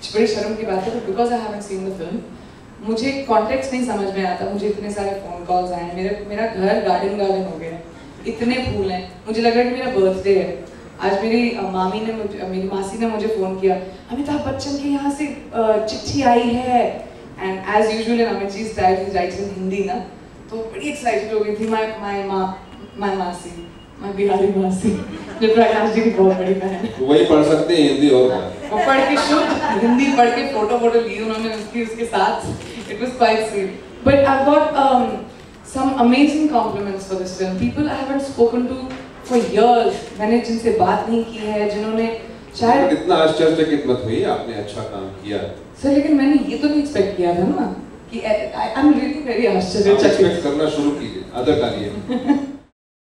बड़ी शर्म की बात है, but because I haven't seen the film, मुझे कॉन्टेक्स्ट नहीं समझ में आता। मुझे इतने सारे फ़ोन कॉल्स आए, मेरा घर गार्डन हो गया, इतने फूल हैं, मुझे लगा कि मेरा बर्थडे है। आज मेरी मासी ने मुझे फ़ोन किया, अमिताभ बच्चन के यहाँ से चिट्ठी आई है, and as usual in Amit ji style ही राइट्स इन हिंदी ना, तो बड़ी एक्साइटेड हो गई थी। माय मासी, मैं बिहारी मासी, जो प्रकाश जी की बहुत बड़ी बहन है। वही पढ़ सकते हैं हिंदी और वो पढ़ के शुद्ध हिंदी पढ़ के फोटो ली उन्होंने उसके साथ। It was quite sweet. But I've got some amazing compliments for this film. People I haven't spoken to for years. मैंने जिनसे बात नहीं की है, जिन्होंने शायद कितना आश्चर्यचकित मत हुई, आपने अच्छा काम किया। सर लेकिन मैंने ये तो नहीं एक्सपेक्ट किया था ना कि I'm really very आश्चर्यचकित। एक्सपेक्ट करना शुरू कीजिए, आदत डालिए।